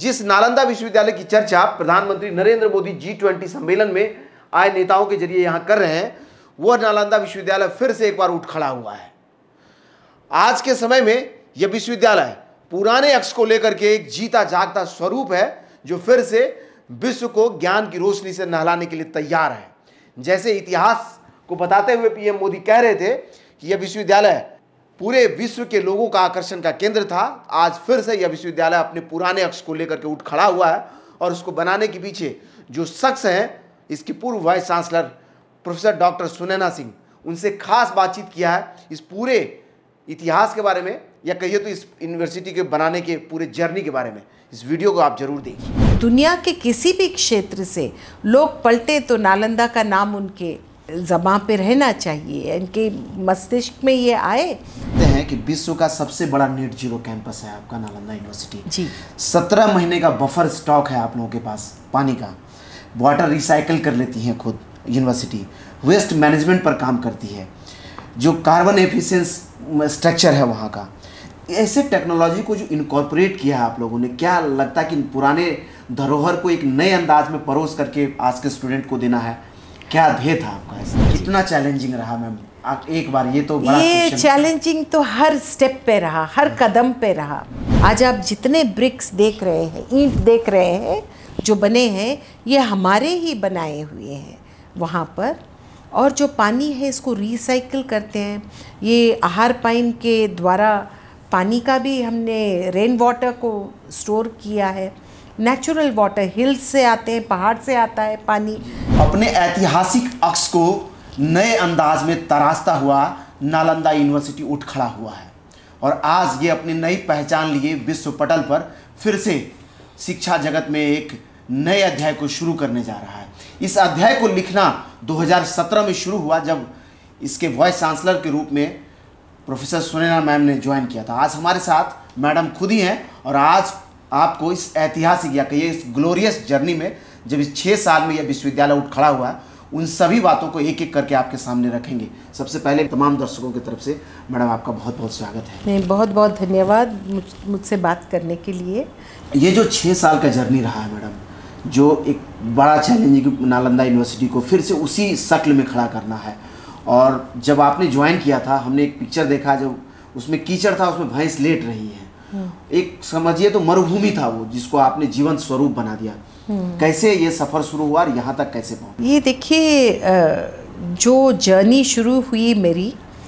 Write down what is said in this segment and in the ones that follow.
जिस नालंदा विश्वविद्यालय की चर्चा प्रधानमंत्री नरेंद्र मोदी G20 सम्मेलन में आए नेताओं के जरिए यहां कर रहे हैं, वह नालंदा विश्वविद्यालय फिर से एक बार उठ खड़ा हुआ है। आज के समय में यह विश्वविद्यालय पुराने अक्ष को लेकर के एक जीता जागता स्वरूप है, जो फिर से विश्व को ज्ञान की रोशनी से नहलाने के लिए तैयार है। जैसे इतिहास को बताते हुए पीएम मोदी कह रहे थे कि यह विश्वविद्यालय पूरे विश्व के लोगों का आकर्षण का केंद्र था, आज फिर से यह विश्वविद्यालय अपने पुराने अक्ष को लेकर के उठ खड़ा हुआ है। और उसको बनाने के पीछे जो शख्स हैं, इसकी पूर्व vice chancellor professor doctor Sunaina Singh, उनसे खास बातचीत किया है इस पूरे इतिहास के बारे में, या कहिए तो इस यूनिवर्सिटी के बनाने के पूरे जर्नी के बारे में। इस वीडियो को आप जरूर देखिए। दुनिया के किसी भी क्षेत्र से लोग पलटे तो नालंदा का नाम उनके ज़बां पे रहना चाहिए, इनके मस्तिष्क में ये आए। कहते हैं कि विश्व का सबसे बड़ा नेट जीरो कैंपस है आपका नालंदा यूनिवर्सिटी जी। 17 महीने का बफर स्टॉक है आप लोगों के पास पानी का। वाटर रिसाइकिल कर लेती है खुद यूनिवर्सिटी, वेस्ट मैनेजमेंट पर काम करती है, जो कार्बन एफिशिएंस स्ट्रक्चर है वहाँ का। ऐसे टेक्नोलॉजी को जो इनकॉर्पोरेट किया है आप लोगों ने, क्या लगता है कि पुराने धरोहर को एक नए अंदाज में परोस करके आज के स्टूडेंट को देना है? क्या ध्येय था आपका ऐसा? कितना चैलेंजिंग रहा मैम? आप एक बार ये तो बड़ा ये चैलेंजिंग तो हर स्टेप पे रहा, हर कदम पे रहा। आज आप जितने ब्रिक्स देख रहे हैं, ईंट देख रहे हैं जो बने हैं, ये हमारे ही बनाए हुए हैं वहाँ पर। और जो पानी है इसको रिसाइकिल करते हैं। ये आहार पाइन के द्वारा पानी का भी हमने रेन वाटर को स्टोर किया है। नेचुरल वाटर हिल्स से आते हैं, पहाड़ से आता है पानी। अपने ऐतिहासिक अक्ष को नए अंदाज में तराशता हुआ नालंदा यूनिवर्सिटी उठ खड़ा हुआ है और आज ये अपनी नई पहचान लिए विश्व पटल पर फिर से शिक्षा जगत में एक नए अध्याय को शुरू करने जा रहा है। इस अध्याय को लिखना 2017 में शुरू हुआ, जब इसके वाइस चांसलर के रूप में प्रोफेसर सुनैना मैम ने ज्वाइन किया था। आज हमारे साथ मैडम खुद ही हैं और आज आपको इस ऐतिहासिक या कहिए इस ग्लोरियस जर्नी में, जब इस 6 साल में यह विश्वविद्यालय उठ खड़ा हुआ है, उन सभी बातों को एक एक करके आपके सामने रखेंगे। सबसे पहले तमाम दर्शकों की तरफ से मैडम आपका बहुत बहुत स्वागत है। नहीं, बहुत बहुत धन्यवाद मुझसे बात करने के लिए। ये जो 6 साल का जर्नी रहा है मैडम, जो एक बड़ा चैलेंजिंग नालंदा यूनिवर्सिटी को फिर से उसी शक्ल में खड़ा करना है। और जब आपने ज्वाइन किया था, हमने एक पिक्चर देखा, जो उसमें कीचड़ था, उसमें भैंस लेट रही है। एक समझिए तो मरुभूमि था वो, जिसको आपने जीवन स्वरूप बना दिया। कैसे ये सफ़र शुरू हुआ और यहाँ तक कैसे पहुँचे? ये देखिए, जो जर्नी शुरू हुई मेरी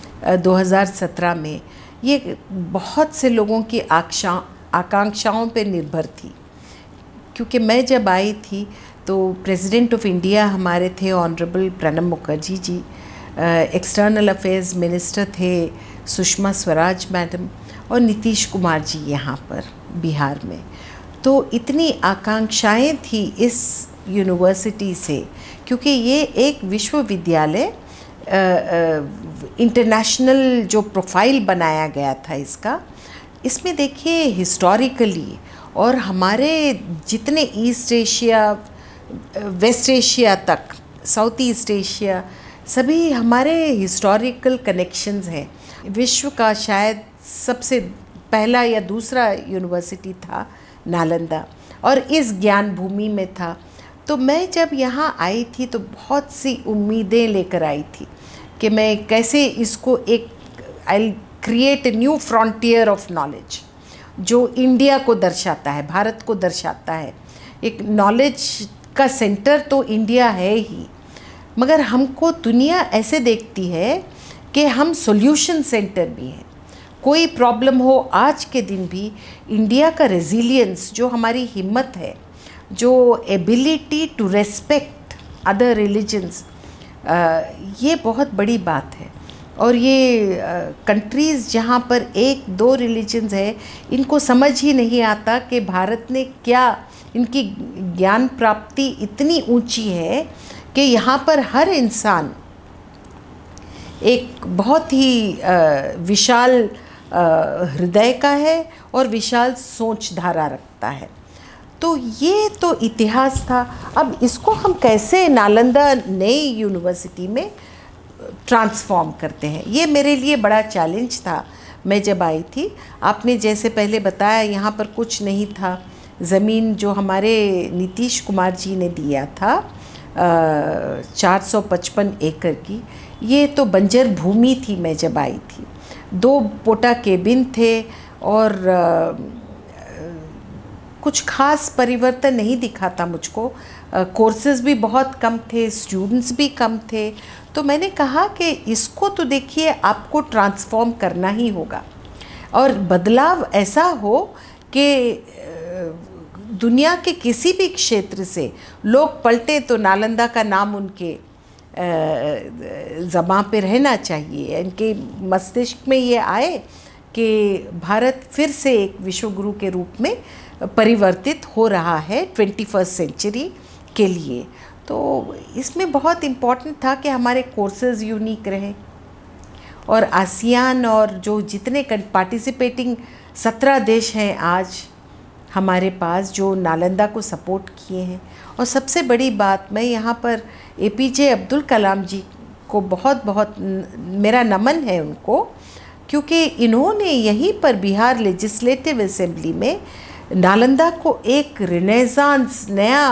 2017 में, ये बहुत से लोगों की आकांक्षाओं पे निर्भर थी। क्योंकि मैं जब आई थी तो प्रेसिडेंट ऑफ इंडिया हमारे थे honourable Pranab Mukherjee ji, external affairs minister थे सुषमा स्वराज मैडम, और नीतीश कुमार जी यहाँ पर बिहार में। तो इतनी आकांक्षाएं थी इस यूनिवर्सिटी से, क्योंकि ये एक विश्वविद्यालय इंटरनेशनल जो प्रोफाइल बनाया गया था इसका, इसमें देखिए हिस्टोरिकली और हमारे जितने ईस्ट एशिया, वेस्ट एशिया तक, साउथ ईस्ट एशिया, सभी हमारे हिस्टोरिकल कनेक्शंस हैं। विश्व का शायद सबसे पहला या दूसरा यूनिवर्सिटी था नालंदा, और इस ज्ञान भूमि में था। तो मैं जब यहाँ आई थी तो बहुत सी उम्मीदें लेकर आई थी कि मैं कैसे इसको एक I create a new frontier of knowledge, जो इंडिया को दर्शाता है, भारत को दर्शाता है। एक नॉलेज का सेंटर तो इंडिया है ही, मगर हमको दुनिया ऐसे देखती है कि हम सॉल्यूशन सेंटर भी हैं। कोई प्रॉब्लम हो, आज के दिन भी इंडिया का रेजिलियंस, जो हमारी हिम्मत है, जो ability to respect other religions, ये बहुत बड़ी बात है। और ये कंट्रीज़ जहाँ पर 1-2 रिलीजन्स है, इनको समझ ही नहीं आता कि भारत ने क्या, इनकी ज्ञान प्राप्ति इतनी ऊंची है कि यहाँ पर हर इंसान एक बहुत ही विशाल हृदय का है और विशाल सोच धारा रखता है। तो ये तो इतिहास था। अब इसको हम कैसे नालंदा नई यूनिवर्सिटी में ट्रांसफॉर्म करते हैं, ये मेरे लिए बड़ा चैलेंज था। मैं जब आई थी, आपने जैसे पहले बताया, यहाँ पर कुछ नहीं था, ज़मीन जो हमारे नीतीश कुमार जी ने दिया था 455 एकड़ की, ये तो बंजर भूमि थी मैं जब आई थी। 2 पोटा केबिन थे और कुछ खास परिवर्तन नहीं दिखा था मुझको। कोर्सेज़ भी बहुत कम थे, स्टूडेंट्स भी कम थे। तो मैंने कहा कि इसको तो देखिए आपको ट्रांसफॉर्म करना ही होगा और बदलाव ऐसा हो कि दुनिया के किसी भी क्षेत्र से लोग पलटे तो नालंदा का नाम उनके ज़बां पे रहना चाहिए, इनके मस्तिष्क में ये आए कि भारत फिर से एक विश्वगुरु के रूप में परिवर्तित हो रहा है 21st सेंचुरी के लिए। तो इसमें बहुत इम्पॉर्टेंट था कि हमारे कोर्सेज़ यूनिक रहे और आसियान और जो जितने पार्टिसिपेटिंग 17 देश हैं आज हमारे पास जो नालंदा को सपोर्ट किए हैं। और सबसे बड़ी बात, मैं यहाँ पर APJ अब्दुल कलाम जी को बहुत बहुत मेरा नमन है उनको, क्योंकि इन्होंने यहीं पर बिहार लेजिस्लेटिव असेंबली में नालंदा को एक रिनेसांस नया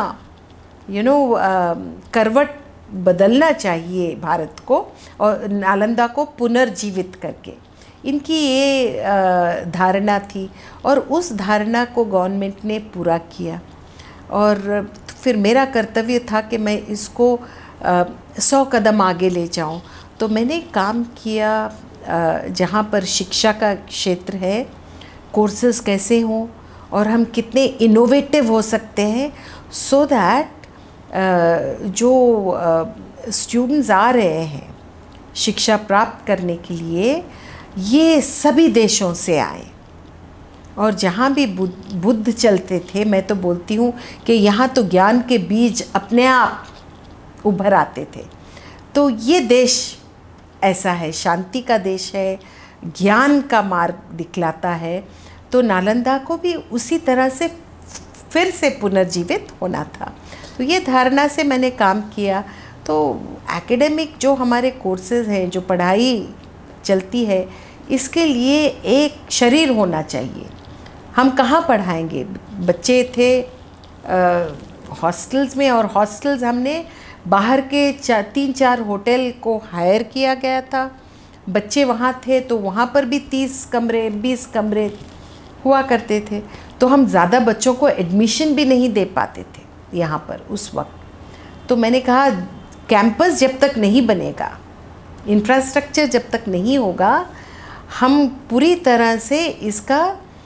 करवट बदलना चाहिए भारत को और नालंदा को पुनर्जीवित करके, इनकी ये धारणा थी और उस धारणा को गवर्नमेंट ने पूरा किया। और फिर मेरा कर्तव्य था कि मैं इसको 100 कदम आगे ले जाऊं। तो मैंने काम किया जहां पर शिक्षा का क्षेत्र है, कोर्सेज़ कैसे हों और हम कितने इनोवेटिव हो सकते हैं, सो दैट जो स्टूडेंट्स आ रहे हैं शिक्षा प्राप्त करने के लिए, ये सभी देशों से आए। और जहाँ भी बुद्ध चलते थे, मैं तो बोलती हूँ कि यहाँ तो ज्ञान के बीज अपने आप उभर आते थे। तो ये देश ऐसा है, शांति का देश है, ज्ञान का मार्ग दिखलाता है। तो नालंदा को भी उसी तरह से फिर से पुनर्जीवित होना था। तो ये धारणा से मैंने काम किया। तो एकेडमिक जो हमारे कोर्सेज़ हैं, जो पढ़ाई चलती है, इसके लिए एक शरीर होना चाहिए। हम कहाँ पढ़ाएंगे? बच्चे थे हॉस्टल्स में, और हॉस्टल्स हमने बाहर के 3-4 होटल को हायर किया गया था। बच्चे वहाँ थे तो वहाँ पर भी 30 कमरे 20 कमरे हुआ करते थे। तो हम ज़्यादा बच्चों को एडमिशन भी नहीं दे पाते थे यहाँ पर उस वक्त। तो मैंने कहा कैंपस जब तक नहीं बनेगा, इंफ्रास्ट्रक्चर जब तक नहीं होगा, हम पूरी तरह से इसका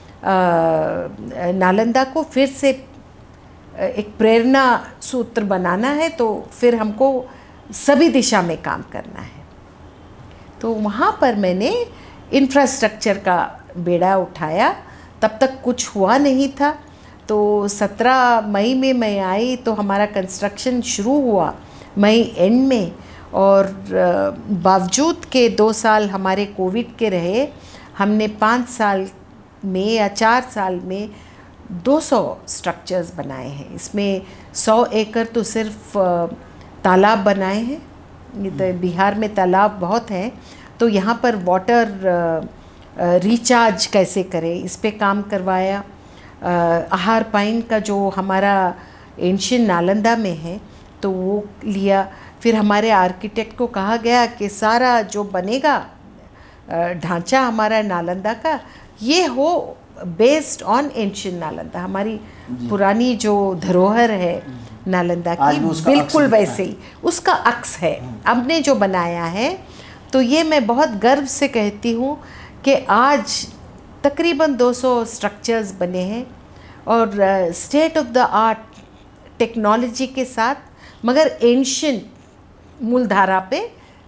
नालंदा को फिर से एक प्रेरणा सूत्र बनाना है। तो फिर हमको सभी दिशा में काम करना है। तो वहाँ पर मैंने इंफ्रास्ट्रक्चर का बेड़ा उठाया। तब तक कुछ हुआ नहीं था। तो 17 मई में मैं आई तो हमारा कंस्ट्रक्शन शुरू हुआ मई एंड में। और बावजूद के 2 साल हमारे कोविड के रहे, हमने 5 साल में या 4 साल में 200 स्ट्रक्चर्स बनाए हैं। इसमें 100 एकड़ तो सिर्फ तालाब बनाए हैं। ये तो बिहार में तालाब बहुत हैं, तो यहाँ पर वाटर रिचार्ज कैसे करें इस पे काम करवाया। आहार पाइन का जो हमारा एंशियन नालंदा में है तो वो लिया। फिर हमारे आर्किटेक्ट को कहा गया कि सारा जो बनेगा ढांचा हमारा नालंदा का, ये हो बेस्ड ऑन एंशियन नालंदा, हमारी पुरानी जो धरोहर है नालंदा की, बिल्कुल वैसे ही उसका अक्स है हमने जो बनाया है। तो ये मैं बहुत गर्व से कहती हूँ कि आज तकरीबन 200 स्ट्रक्चर्स बने हैं और state of the art technology के साथ, मगर एंशियन मूलधारा पे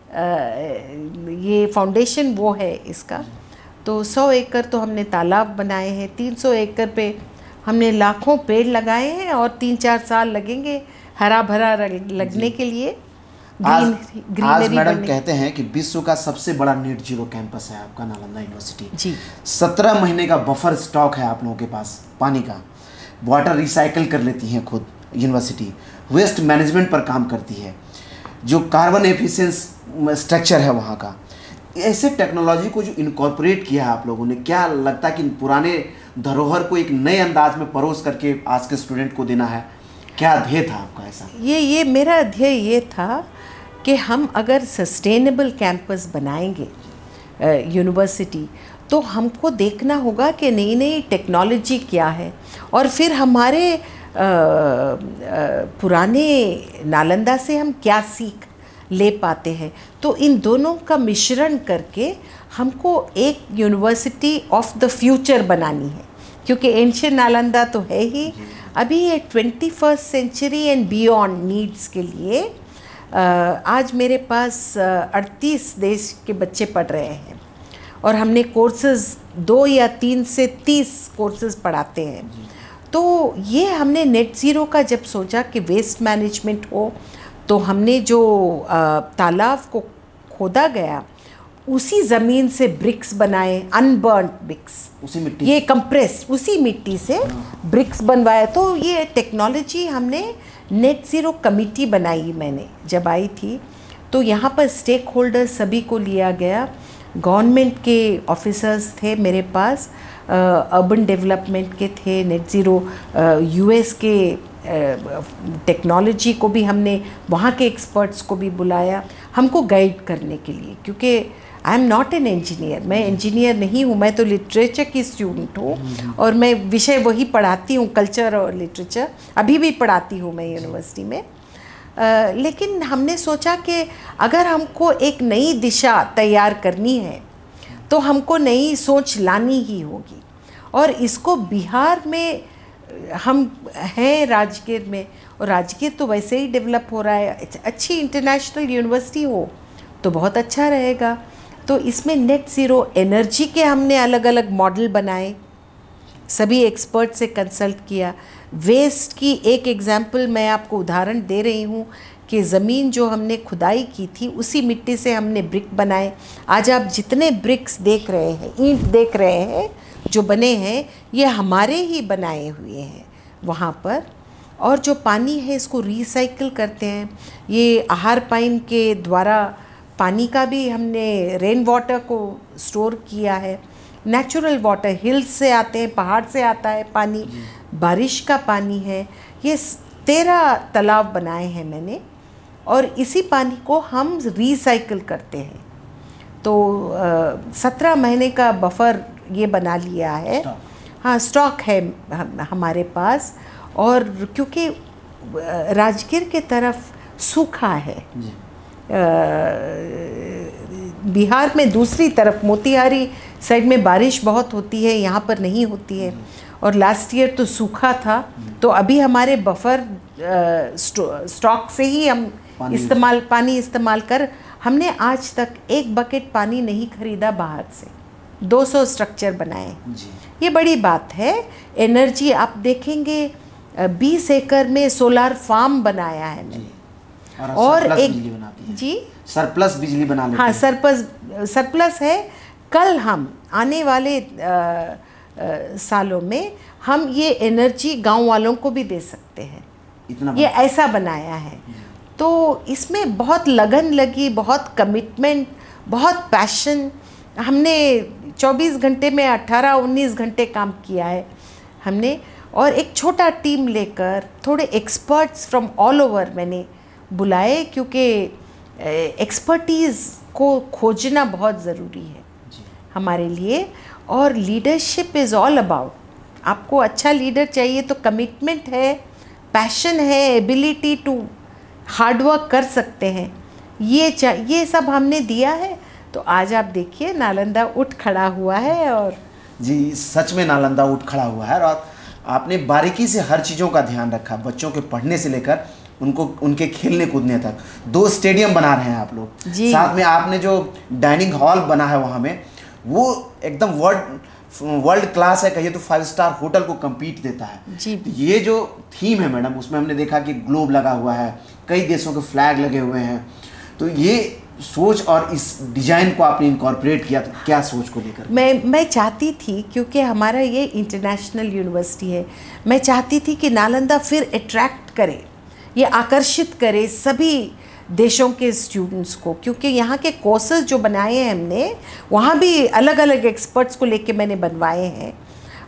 ये फाउंडेशन वो है इसका। तो 100 एकड़ तो हमने तालाब बनाए हैं, 300 एकड़ पे हमने लाखों पेड़ लगाए हैं और 3-4 साल लगेंगे हरा भरा लगने के लिए। आज मैडम कहते हैं कि विश्व का सबसे बड़ा नेट जीरो कैंपस है आपका नालंदा यूनिवर्सिटी जी। 17 महीने का बफर स्टॉक है आप लोगों के पास पानी का। वाटर रिसाइकल कर लेती हैं खुद यूनिवर्सिटी, वेस्ट मैनेजमेंट पर काम करती है, जो कार्बन एफिशिएंस स्ट्रक्चर है वहाँ का। ऐसे टेक्नोलॉजी को जो इनकॉर्पोरेट किया है आप लोगों ने, क्या लगता है कि पुराने धरोहर को एक नए अंदाज में परोस करके आज के स्टूडेंट को देना है? क्या ध्येय था आपका ऐसा? ये मेरा ध्येय ये था कि हम अगर सस्टेनेबल कैंपस बनाएंगे यूनिवर्सिटी, तो हमको देखना होगा कि नई नई टेक्नोलॉजी क्या है, और फिर हमारे पुराने नालंदा से हम क्या सीख ले पाते हैं। तो इन दोनों का मिश्रण करके हमको एक यूनिवर्सिटी ऑफ द फ्यूचर बनानी है, क्योंकि एंशिएंट नालंदा तो है ही, अभी ये 21st century and beyond needs के लिए आज मेरे पास 38 देश के बच्चे पढ़ रहे हैं, और हमने कोर्सेज 2 या 3 से 30 कोर्सेज पढ़ाते हैं। तो ये हमने नेट ज़ीरो का जब सोचा कि वेस्ट मैनेजमेंट हो, तो हमने जो तालाब को खोदा गया उसी ज़मीन से ब्रिक्स बनाए, अनबर्न्ड ब्रिक्स, उसी मिट्टी, ये कंप्रेस उसी मिट्टी से ब्रिक्स बनवाए। तो ये टेक्नोलॉजी हमने नेट ज़ीरो कमिटी बनाई, मैंने जब आई थी तो यहाँ पर स्टेक होल्डर्स सभी को लिया गया। गवर्नमेंट के ऑफिसर्स थे मेरे पास, अर्बन डेवलपमेंट के थे, नेट ज़ीरो यूएस के टेक्नोलॉजी को भी हमने, वहाँ के एक्सपर्ट्स को भी बुलाया हमको गाइड करने के लिए, क्योंकि I am not an engineer, मैं इंजीनियर नहीं हूँ, मैं तो लिटरेचर की स्टूडेंट हूँ, और मैं विषय वही पढ़ाती हूँ, कल्चर और लिटरेचर, अभी भी पढ़ाती हूँ मैं यूनिवर्सिटी में। लेकिन हमने सोचा कि अगर हमको एक नई दिशा तैयार करनी है तो हमको नई सोच लानी ही होगी, और इसको बिहार में हम हैं, राजगीर में, और राजगीर तो वैसे ही डेवलप हो रहा है, अच्छी इंटरनेशनल यूनिवर्सिटी हो तो बहुत अच्छा रहेगा। तो इसमें नेट ज़ीरो एनर्जी के हमने अलग अलग मॉडल बनाए, सभी एक्सपर्ट से कंसल्ट किया। वेस्ट की एक एग्जाम्पल मैं आपको उदाहरण दे रही हूँ कि ज़मीन जो हमने खुदाई की थी उसी मिट्टी से हमने ब्रिक बनाए। आज आप जितने ब्रिक्स देख रहे हैं, ईंट देख रहे हैं जो बने हैं, ये हमारे ही बनाए हुए हैं वहाँ पर। और जो पानी है इसको रिसाइकिल करते हैं, ये आहार पाइन के द्वारा पानी का भी हमने रेन वाटर को स्टोर किया है, नेचुरल वाटर, हिल्स से आते हैं, पहाड़ से आता है पानी, बारिश का पानी है। ये 13 तालाब बनाए हैं मैंने, और इसी पानी को हम रिसाइकिल करते हैं। तो 17 महीने का बफर ये बना लिया है, हाँ स्टॉक है हमारे पास। और क्योंकि राजगीर के तरफ सूखा है, बिहार में दूसरी तरफ मोतिहारी साइड में बारिश बहुत होती है, यहाँ पर नहीं होती है, और लास्ट ईयर तो सूखा था, तो अभी हमारे बफर स्टॉक से ही हम पानी इस्तेमाल कर, हमने आज तक एक बकेट पानी नहीं खरीदा बाहर से, 200 स्ट्रक्चर बनाए। ये बड़ी बात है। एनर्जी आप देखेंगे 20 एकड़ में सोलार फार्म बनाया है मैंने, और एक जी सरप्लस बिजली बना लेते हैं। हाँ, सरप्लस है। कल हम आने वाले सालों में हम ये एनर्जी गांव वालों को भी दे सकते हैं, इतना ये ऐसा बनाया है। तो इसमें बहुत लगन लगी, बहुत कमिटमेंट, बहुत पैशन। हमने 24 घंटे में 18-19 घंटे काम किया है हमने, और एक छोटा टीम लेकर थोड़े एक्सपर्ट्स फ्रॉम ऑल ओवर मैंने बुलाए, क्योंकि एक्सपर्टीज़ को खोजना बहुत ज़रूरी है हमारे लिए। और लीडरशिप इज़ ऑल अबाउट, आपको अच्छा लीडर चाहिए तो कमिटमेंट है, पैशन है, एबिलिटी टू हार्डवर्क कर सकते हैं, ये सब हमने दिया है। तो आज आप देखिए नालंदा उठ खड़ा हुआ है। और जी सच में नालंदा उठ खड़ा हुआ है, और आपने बारीकी से हर चीज़ों का ध्यान रखा, बच्चों के पढ़ने से लेकर उनको उनके खेलने कूदने तक। 2 स्टेडियम बना रहे हैं आप लोग, साथ में आपने जो डाइनिंग हॉल बना है वहाँ में, वो एकदम वर्ल्ड क्लास है, कहिए तो 5 स्टार होटल को कम्पीट देता है जी। ये जो थीम है मैडम, उसमें हमने देखा कि ग्लोब लगा हुआ है, कई देशों के फ्लैग लगे हुए हैं। तो ये सोच और इस डिज़ाइन को आपने इनकॉर्पोरेट किया, तो क्या सोच को लेकर? मैं चाहती थी, क्योंकि हमारा ये इंटरनेशनल यूनिवर्सिटी है, मैं चाहती थी कि नालंदा फिर अट्रैक्ट करे, ये आकर्षित करे सभी देशों के स्टूडेंट्स को, क्योंकि यहाँ के कोर्सेज जो बनाए हैं हमने, वहाँ भी अलग अलग एक्सपर्ट्स को लेके मैंने बनवाए हैं।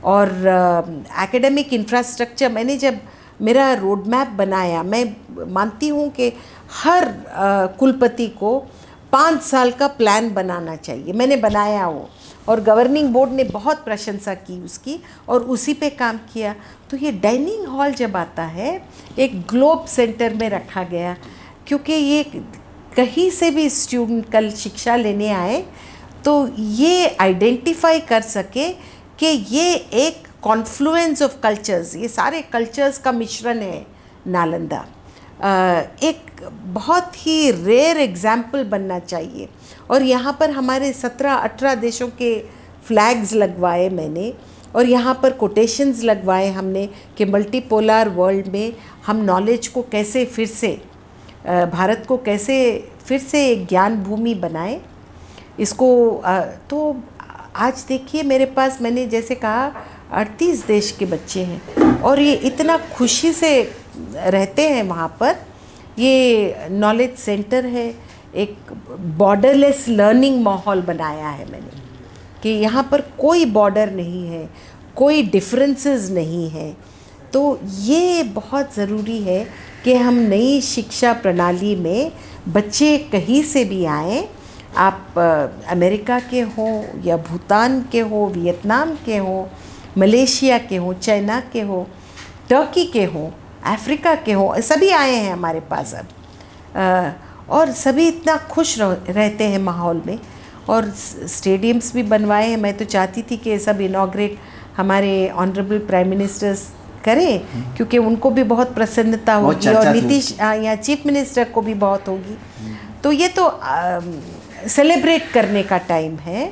और एकेडमिक इंफ्रास्ट्रक्चर, मैंने जब मेरा रोड मैप बनाया, मैं मानती हूँ कि हर कुलपति को 5 साल का प्लान बनाना चाहिए, मैंने बनाया वो, और गवर्निंग बोर्ड ने बहुत प्रशंसा की उसकी और उसी पे काम किया। तो ये डाइनिंग हॉल जब आता है एक ग्लोब सेंटर में रखा गया, क्योंकि ये कहीं से भी स्टूडेंट कल शिक्षा लेने आए तो ये आइडेंटिफाई कर सके कि ये एक कॉन्फ्लुएंस ऑफ कल्चर्स, ये सारे कल्चर्स का मिश्रण है नालंदा। एक बहुत ही रेयर एग्जाम्पल बनना चाहिए। और यहाँ पर हमारे 17-18 देशों के फ्लैग्स लगवाए मैंने, और यहाँ पर कोटेशंस लगवाए हमने कि मल्टीपोलर वर्ल्ड में हम नॉलेज को कैसे फिर से, भारत को कैसे फिर से एक ज्ञान भूमि बनाए इसको। तो आज देखिए मेरे पास, मैंने जैसे कहा 38 देश के बच्चे हैं और ये इतना खुशी से रहते हैं वहाँ पर। ये नॉलेज सेंटर है, एक बॉर्डरलेस लर्निंग माहौल बनाया है मैंने कि यहाँ पर कोई बॉर्डर नहीं है, कोई डिफरेंसेस नहीं है। तो ये बहुत ज़रूरी है कि हम नई शिक्षा प्रणाली में बच्चे कहीं से भी आएँ, आप अमेरिका के हों या भूटान के हो, वियतनाम के हो, मलेशिया के हो, चाइना के हो, टर्की के हो, अफ्रीका के हो, सभी आए हैं हमारे पास अब। और सभी इतना खुश रहते हैं माहौल में, और स्टेडियम्स भी बनवाए हैं। मैं तो चाहती थी कि सब इनॉग्रेट हमारे ऑनरेबल प्राइम मिनिस्टर्स करें, क्योंकि उनको भी बहुत प्रसन्नता होगी और नीतीश या चीफ मिनिस्टर को भी बहुत होगी। तो ये तो सेलिब्रेट करने का टाइम है।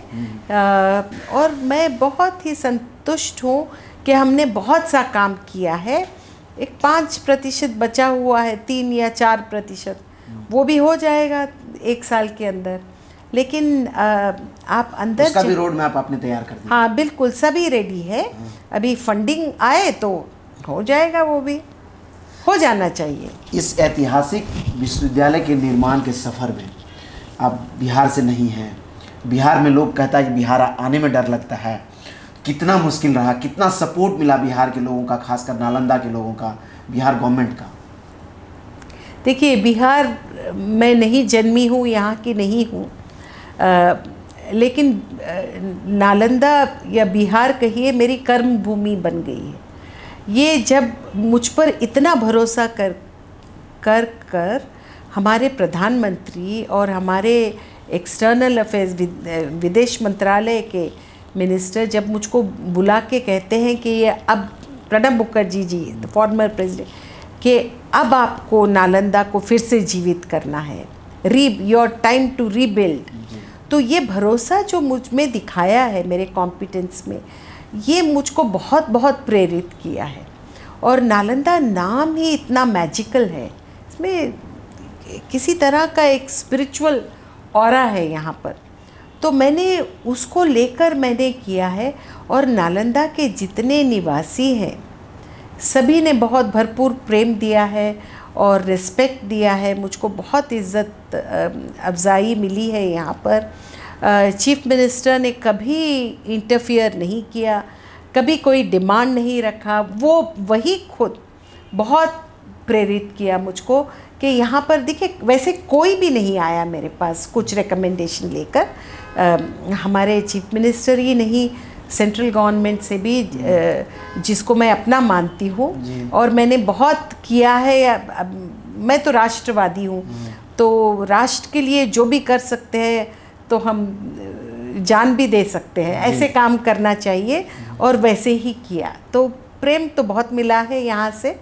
और मैं बहुत ही संतुष्ट हूँ कि हमने बहुत सा काम किया है। एक 5% बचा हुआ है, 3 या 4%, वो भी हो जाएगा 1 साल के अंदर। लेकिन आप अंदर उसका भी रोड मैप आपने तैयार कर दिया? हाँ बिल्कुल, सभी रेडी है। अभी फंडिंग आए तो हो जाएगा, वो भी हो जाना चाहिए। इस ऐतिहासिक विश्वविद्यालय के निर्माण के सफ़र में आप बिहार से नहीं हैं, बिहार में लोग कहता है कि बिहार आने में डर लगता है, कितना मुश्किल रहा, कितना सपोर्ट मिला बिहार के लोगों का, खासकर नालंदा के लोगों का, बिहार गवर्नमेंट का? देखिए, बिहार मैं नहीं जन्मी हूँ, यहाँ की नहीं हूँ, लेकिन नालंदा या बिहार कहिए मेरी कर्म भूमि बन गई है। ये जब मुझ पर इतना भरोसा कर हमारे प्रधानमंत्री और हमारे एक्सटर्नल अफेयर्स विदेश मंत्रालय के मिनिस्टर जब मुझको बुला के कहते हैं कि ये अब प्रणब मुखर्जी जी फॉर्मर प्रेसिडेंट, कि अब आपको नालंदा को फिर से जीवित करना है, योर टाइम टू रीबिल्ड, तो ये भरोसा जो मुझ में दिखाया है मेरे कॉम्पिटेंस में, ये मुझको बहुत बहुत प्रेरित किया है। और नालंदा नाम ही इतना मैजिकल है, इसमें किसी तरह का एक स्पिरिचुअल ऑरा है यहाँ पर, तो मैंने उसको लेकर मैंने किया है। और नालंदा के जितने निवासी हैं सभी ने बहुत भरपूर प्रेम दिया है और रिस्पेक्ट दिया है, मुझको बहुत इज़्ज़त अफजाई मिली है यहाँ पर। चीफ मिनिस्टर ने कभी इंटरफियर नहीं किया, कभी कोई डिमांड नहीं रखा, वो वही खुद बहुत प्रेरित किया मुझको कि यहाँ पर देखिए वैसे कोई भी नहीं आया मेरे पास कुछ रिकमेंडेशन लेकर, हमारे चीफ मिनिस्टर ही नहीं, सेंट्रल गवर्नमेंट से भी जिसको मैं अपना मानती हूँ और मैंने बहुत किया है। मैं तो राष्ट्रवादी हूँ, तो राष्ट्र के लिए जो भी कर सकते हैं तो हम जान भी दे सकते हैं, ऐसे काम करना चाहिए और वैसे ही किया। तो प्रेम तो बहुत मिला है यहाँ से।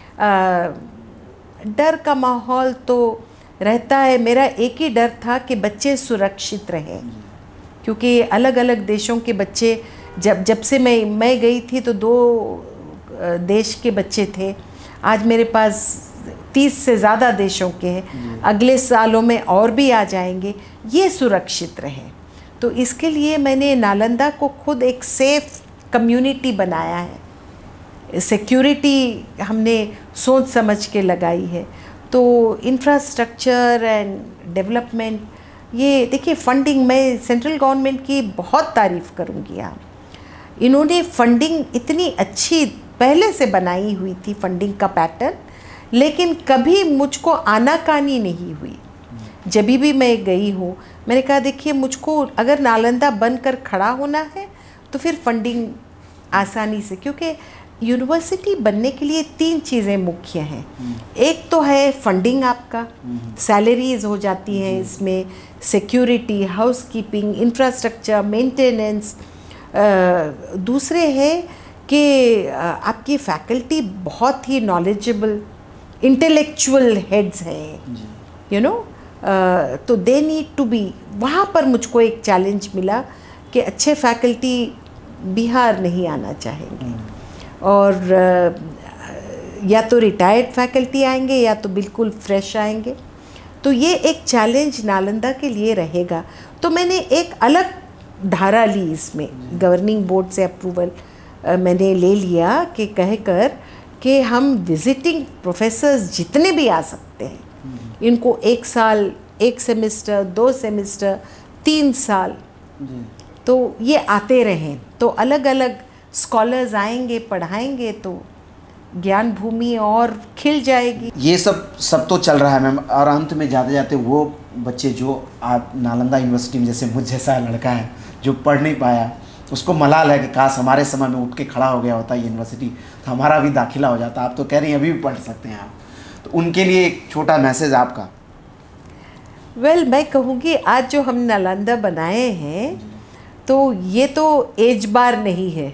डर का माहौल तो रहता है, मेरा एक ही डर था कि बच्चे सुरक्षित रहें, क्योंकि अलग अलग देशों के बच्चे जब से मैं गई थी तो 2 देश के बच्चे थे, आज मेरे पास 30 से ज़्यादा देशों के हैं, अगले सालों में और भी आ जाएंगे, ये सुरक्षित रहें। तो इसके लिए मैंने नालंदा को खुद एक सेफ कम्युनिटी बनाया है, सिक्योरिटी हमने सोच समझ के लगाई है। तो इंफ्रास्ट्रक्चर एंड डेवलपमेंट, ये देखिए फंडिंग, मैं सेंट्रल गवर्नमेंट की बहुत तारीफ़ करूँगी यहाँ, इन्होंने फंडिंग इतनी अच्छी पहले से बनाई हुई थी, फंडिंग का पैटर्न, लेकिन कभी मुझको आनाकानी नहीं हुई। जब भी मैं गई हूँ मैंने कहा देखिए मुझको अगर नालंदा बनकर खड़ा होना है तो फिर फंडिंग आसानी से, क्योंकि यूनिवर्सिटी बनने के लिए 3 चीज़ें मुख्य हैं। एक तो है फंडिंग, आपका सैलरीज हो जाती हैं इसमें, सिक्योरिटी, हाउसकीपिंग, इंफ्रास्ट्रक्चर, मेंटेनेंस। दूसरे है कि आपकी फैकल्टी बहुत ही नॉलेजेबल इंटेलेक्चुअल हेड्स हैं, यू नो, तो दे नीड टू बी। वहाँ पर मुझको एक चैलेंज मिला कि अच्छे फैकल्टी बिहार नहीं आना चाहेंगे, और या तो रिटायर्ड फैकल्टी आएंगे या तो बिल्कुल फ्रेश आएंगे। तो ये एक चैलेंज नालंदा के लिए रहेगा। तो मैंने एक अलग धारा ली इसमें, गवर्निंग बोर्ड से अप्रूवल मैंने ले लिया कि कहकर कि हम विजिटिंग प्रोफेसर्स जितने भी आ सकते हैं इनको 1 साल, 1 सेमेस्टर, 2 सेमेस्टर, 3 साल, तो ये आते रहें। तो अलग अलग स्कॉलर्स आएंगे, पढ़ाएंगे, तो ज्ञान भूमि और खिल जाएगी। ये सब तो चल रहा है मैम, और अंत में जाते जाते वो बच्चे जो आप नालंदा यूनिवर्सिटी में, जैसे मुझ जैसा लड़का है जो पढ़ नहीं पाया, उसको मलाल है कि काश हमारे समय में उठ के खड़ा हो गया होता यूनिवर्सिटी तो हमारा भी दाखिला हो जाता। आप तो कह रही हैं अभी भी पढ़ सकते हैं आप, तो उनके लिए एक छोटा मैसेज आपका। मैं कहूँगी आज जो हम नालंदा बनाए हैं तो ये तो एज बार नहीं है।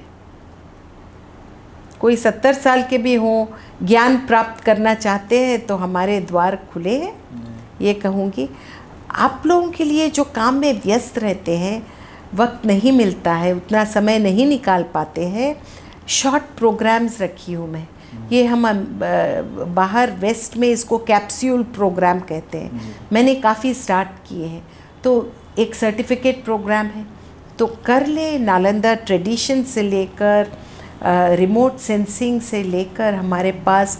कोई 70 साल के भी हों, ज्ञान प्राप्त करना चाहते हैं तो हमारे द्वार खुले हैं। ये कहूँगी आप लोगों के लिए जो काम में व्यस्त रहते हैं, वक्त नहीं मिलता है, उतना समय नहीं निकाल पाते हैं, शॉर्ट प्रोग्राम्स रखी हूँ मैं। ये हम बाहर वेस्ट में इसको कैप्सूल प्रोग्राम कहते हैं, मैंने काफ़ी स्टार्ट किए हैं। तो एक सर्टिफिकेट प्रोग्राम है तो कर ले, नालंदा ट्रेडिशन से लेकर रिमोट सेंसिंग से लेकर हमारे पास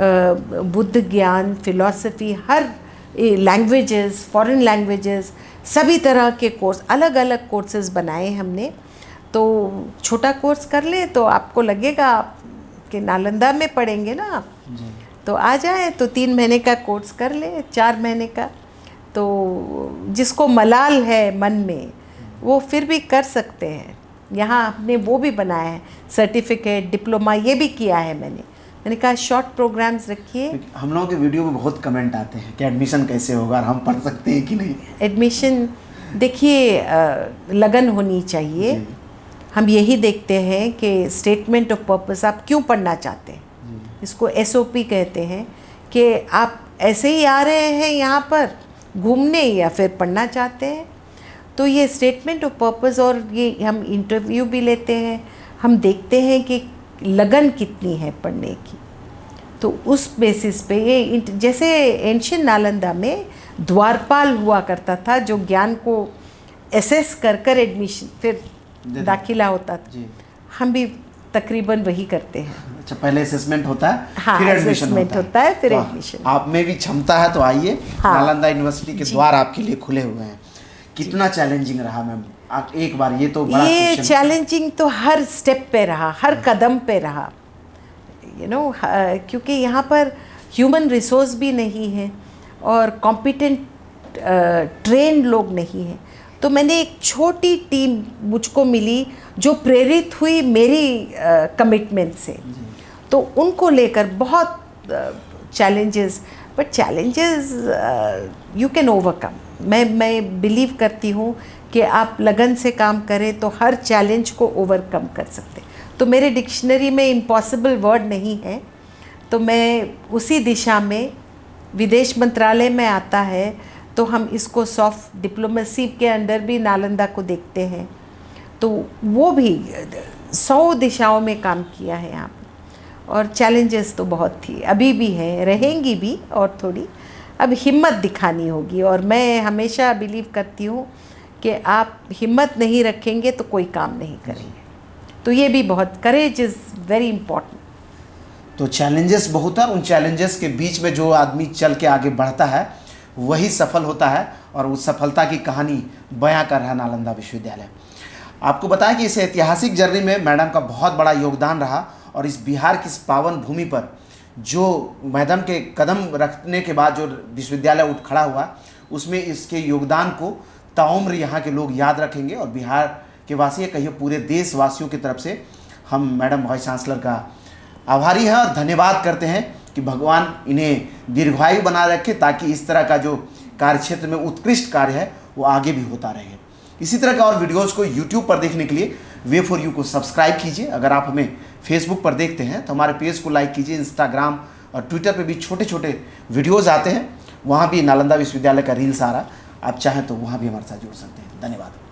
बुद्ध ज्ञान, फिलॉसफी, हर लैंग्वेजेस, फॉरेन लैंग्वेजेस, सभी तरह के कोर्स, अलग अलग कोर्सेज बनाए हमने। तो छोटा कोर्स कर ले तो आपको लगेगा कि नालंदा में पढ़ेंगे ना आप, तो आ जाए तो 3 महीने का कोर्स कर ले, 4 महीने का। तो जिसको मलाल है मन में वो फिर भी कर सकते हैं। यहाँ हमने वो भी बनाया है, सर्टिफिकेट, डिप्लोमा, ये भी किया है मैंने कहा शॉर्ट प्रोग्राम्स रखिए। हम लोगों के वीडियो में बहुत कमेंट आते हैं कि एडमिशन कैसे होगा और हम पढ़ सकते हैं कि नहीं। एडमिशन देखिए लगन होनी चाहिए। हम यही देखते हैं कि स्टेटमेंट ऑफ पर्पस, आप क्यों पढ़ना चाहते हैं, इसको SOP कहते हैं कि आप ऐसे ही आ रहे हैं यहाँ पर घूमने या फिर पढ़ना चाहते हैं। तो ये स्टेटमेंट ऑफ पर्पस, और ये हम इंटरव्यू भी लेते हैं, हम देखते हैं कि लगन कितनी है पढ़ने की। तो उस बेसिस पे ये जैसे एंशियंट नालंदा में द्वारपाल हुआ करता था जो ज्ञान को एसेस कर एडमिशन फिर दाखिला होता था, हम भी तकरीबन वही करते हैं। अच्छा, पहले असेसमेंट होता है, हाँ, फिर एडमिशन होता है फिर एडमिशन। आप में भी क्षमता है तो आइए, हाँ, नालंदा यूनिवर्सिटी के द्वार आपके लिए खुले हुए हैं। कितना चैलेंजिंग रहा मैम? आप एक बार ये तो बड़ा ये चैलेंजिंग तो हर स्टेप पे रहा, हर कदम पे रहा, यू नो, क्योंकि यहाँ पर ह्यूमन रिसोर्स भी नहीं है और कॉम्पिटेंट ट्रेंड लोग नहीं हैं। तो मैंने एक छोटी टीम मुझको मिली जो प्रेरित हुई मेरी कमिटमेंट से, तो उनको लेकर बहुत challenges, but challenges you can overcome. मैं बिलीव करती हूँ कि आप लगन से काम करें तो हर चैलेंज को ओवरकम कर सकते। तो मेरे डिक्शनरी में इम्पॉसिबल वर्ड नहीं है, तो मैं उसी दिशा में, विदेश मंत्रालय में आता है तो हम इसको सॉफ्ट डिप्लोमेसी के अंडर भी नालंदा को देखते हैं, तो वो भी 100 दिशाओं में काम किया है यहाँ पर। और चैलेंजेस तो बहुत थी, अभी भी हैं, रहेंगी भी, और थोड़ी अब हिम्मत दिखानी होगी। और मैं हमेशा बिलीव करती हूँ कि आप हिम्मत नहीं रखेंगे तो कोई काम नहीं करेंगे। तो ये भी बहुत, करेज इज़ वेरी इम्पॉर्टेंट। तो चैलेंजेस बहुत है, उन चैलेंजेस के बीच में जो आदमी चल के आगे बढ़ता है वही सफल होता है, और उस सफलता की कहानी बयां कर रहा है नालंदा विश्वविद्यालय। आपको बताएं कि इस ऐतिहासिक जर्नी में मैडम का बहुत बड़ा योगदान रहा और इस बिहार की इस पावन भूमि पर जो मैडम के कदम रखने के बाद जो विश्वविद्यालय उठ खड़ा हुआ, उसमें इसके योगदान को ताउम्र यहाँ के लोग याद रखेंगे। और बिहार के वासी, कहिए पूरे देशवासियों की तरफ से हम मैडम वाइस चांसलर का आभारी हैं और धन्यवाद करते हैं कि भगवान इन्हें दीर्घायु बना रखे, ताकि इस तरह का जो कार्य क्षेत्र में उत्कृष्ट कार्य है वो आगे भी होता रहे। इसी तरह का और वीडियोज़ को YouTube पर देखने के लिए वे4यू को सब्सक्राइब कीजिए। अगर आप हमें फेसबुक पर देखते हैं तो हमारे पेज को लाइक कीजिए। इंस्टाग्राम और ट्विटर पे भी छोटे छोटे वीडियोज़ आते हैं, वहाँ भी नालंदा विश्वविद्यालय का रील्स आ रहा, आप चाहें तो वहाँ भी हमारे साथ जुड़ सकते हैं। धन्यवाद।